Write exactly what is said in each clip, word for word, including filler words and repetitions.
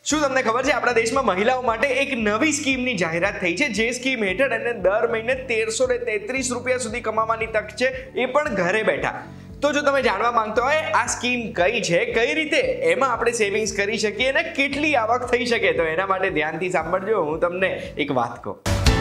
શું તમને ખબર છે આપણા દેશમાં મહિલાઓ માટે એક નવી સ્કીમની જાહેરાત થઈ છે, જે સ્કીમ હેઠળ એને દર મહિને તેરસો ને તેત્રીસ રૂપિયા સુધી કમાવાની તક છે, એ પણ ઘરે બેઠા. તો જો તમે જાણવા માંગતા હોય આ સ્કીમ કઈ છે, કઈ રીતે એમાં આપણે સેવિંગ્સ કરી શકીએ અને કેટલી આવક થઈ શકે, તો એના માટે ધ્યાનથી સાંભળજો. હું તમને એક વાત કહું.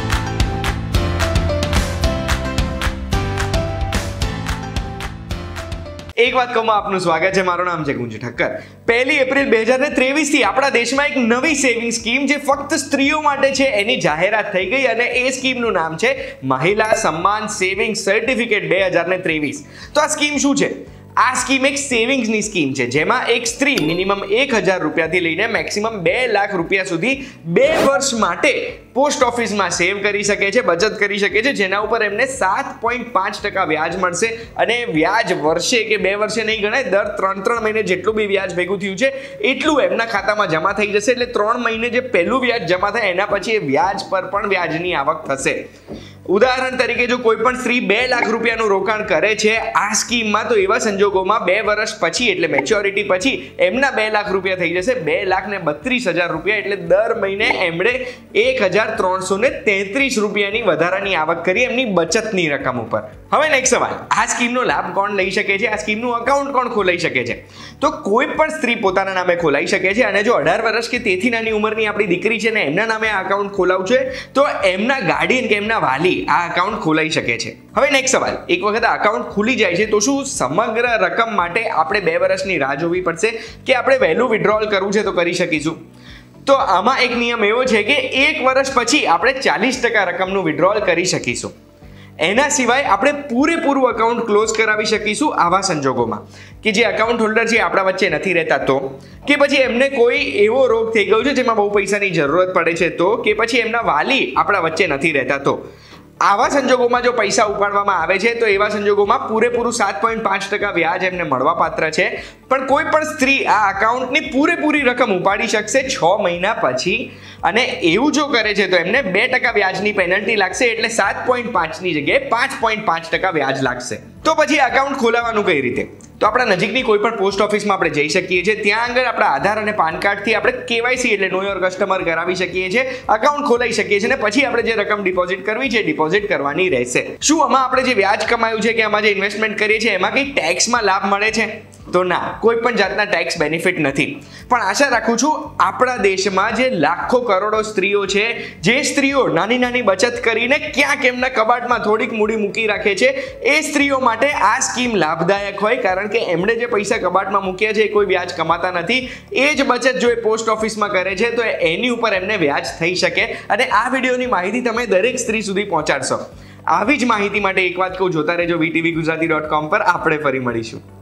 એક વાત કહું, આપનું સ્વાગત છે. મારું નામ છે ગુંજ ઠક્કર. પહેલી એપ્રિલ બે હજાર ત્રેવીસ થી આપણા દેશમાં એક નવી સેવિંગ સ્કીમ જે ફક્ત સ્ત્રીઓ માટે છે એની જાહેરાત થઈ ગઈ અને એ સ્કીમનું નામ છે મહિલા સન્માન સેવિંગ સર્ટિફિકેટ બે હજાર ત્રેવીસ. તો આ સ્કીમ શું છે? આ સ્કીમ એક સેવિંગ્સની સ્કીમ છે જેમાં એક સ્ત્રી મિનિમમ એક હજાર રૂપિયાથી લઈને મેક્સિમમ બે લાખ રૂપિયા સુધી બે વર્ષ માટે પોસ્ટ ઓફિસમાં સેવ કરી શકે છે, બચત કરી શકે છે, જેના ઉપર એમને સાત પોઈન્ટ પાંચ ટકા વ્યાજ મળશે. અને વ્યાજ વર્ષે કે બે વર્ષે નહીં ગણાય, દર ત્રણ ત્રણ મહિને જેટલું બી વ્યાજ ભેગું થયું છે એટલું એમના ખાતામાં જમા થઈ જશે. એટલે ત્રણ મહિને જે પહેલું વ્યાજ જમા થાય એના પછી એ વ્યાજ પર પણ વ્યાજની આવક થશે. ઉદાહરણ તરીકે જો કોઈ પણ સ્ત્રી બે લાખ રૂપિયાનું રોકાણ કરે છે આ સ્કીમમાં, તો એવા સંજોગોમાં બે વર્ષ પછી એટલે મેચ્યોરિટી પછી એમના બે લાખ રૂપિયા થઈ જશે બે લાખ ને બત્રીસ હજાર રૂપિયા. એટલે દર મહિને એમણે એક હજાર ત્રણસો ને તેત્રીસ રૂપિયાની વધારાની આવક કરી એમની બચતની રકમ ઉપર. હવે નેક્સ્ટ સવાલ, આ સ્કીમનો લાભ કોણ લઈ શકે છે? આ સ્કીમનું અકાઉન્ટ કોણ ખોલાઈ શકે છે? તો કોઈ પણ સ્ત્રી પોતાના નામે ખોલાઈ શકે છે. અને જો અઢાર વર્ષ કે તેથી નાની ઉંમરની આપણી દીકરી છે ને એમના નામે આ અકાઉન્ટ ખોલાવવું છે તો એમના ગાર્ડિયન કે એમના વાલી આ અકાઉન્ટ ખોલાઈ શકે છે. હવે નેક્સ્ટ સવાલ, એક વખત આ અકાઉન્ટ ખુલી જાય છે તો શું સમગ્ર રકમ માટે આપણે બે વર્ષની રાહ જોવી પડશે કે આપણે વહેલું વિડ્રોલ કરવું છે તો કરી શકીશું? તો આમાં એક નિયમ એવો છે કે એક વર્ષ પછી આપણે ચાલીસ ટકા રકમનું વિડ્રોલ કરી શકીશું. એના સિવાય આપણે પૂરેપૂરું અકાઉન્ટ ક્લોઝ કરાવી શકીશું આવા સંજોગોમાં કે જે અકાઉન્ટ હોલ્ડર છે આપણા વચ્ચે નથી રહેતા, તો કે પછી એમને કોઈ એવો રોગ થઈ ગયો છે જેમાં બહુ પૈસાની જરૂરત પડે છે, તો કે પછી એમના વાલી આપણા વચ્ચે નથી રહેતા. તો આવા સંજોગોમાં જો પૈસા ઉપાડવામાં આવે છે તો એવા સંજોગોમાં પૂરેપૂરું સાત પોઈન્ટ પાંચ ટકા વ્યાજ એમને મળવા પાત્ર છે. પણ કોઈ પણ સ્ત્રી આ અકાઉન્ટની પૂરેપૂરી રકમ ઉપાડી શકશે છ મહિના પછી. અને એવું જો કરે છે તો એમને બે ટકા વ્યાજની પેનલ્ટી લાગશે. એટલે સાત પોઈન્ટ પાંચની જગ્યાએ પાંચ પોઈન્ટ પાંચ ટકા વ્યાજ લાગશે. તો પછી અકાઉન્ટ ખોલાવવાનું કઈ રીતે? તો આપણા નજીકની કોઈ પણ પોસ્ટ ઓફિસમાં આપણે જઈ શકીએ છીએ. ત્યાં આગળ આપણા આધાર અને પાન કાર્ડથી આપણે કેવાયસી એટલે નો યોર કસ્ટમર કરાવી શકીએ છીએ, અકાઉન્ટ ખોલાવી શકીએ છીએ. અને પછી આપણે જે રકમ ડિપોઝિટ કરવી છે ડિપોઝિટ કરવાની રહેશે. શું આમાં આપણે જે વ્યાજ કમાયું છે કે આમાં જે ઇન્વેસ્ટમેન્ટ કરીએ છીએ એમાં કંઈ ટેક્સમાં લાભ મળે છે? તો ના, કોઈ પણ જાતના ટેક્સ બેનિફિટ નથી. પણ આશા રાખું છું આપણા દેશમાં જે લાખો કરોડો સ્ત્રીઓ છે, જે સ્ત્રીઓ નાની નાની બચત કરીને ક્યાંક એમના કબાટમાં થોડીક મૂડી મૂકી રાખે છે, એ સ્ત્રીઓ માટે આ સ્કીમ લાભદાયક હોય. કારણ કે એમણે જે પૈસા કબાટમાં મૂક્યા છે એ કોઈ વ્યાજ કમાતા નથી. એ જ બચત જો એ પોસ્ટ ઓફિસમાં કરે છે તો એની ઉપર એમને વ્યાજ થઈ શકે. અને આ વિડીયોની માહિતી તમે દરેક સ્ત્રી સુધી પહોંચાડશો. આવી જ માહિતી માટે એક વાત કહું, જોતા રહેજો વીટીવી ગુજરાતી ડોટ કોમ પર. આપણે ફરી મળીશું.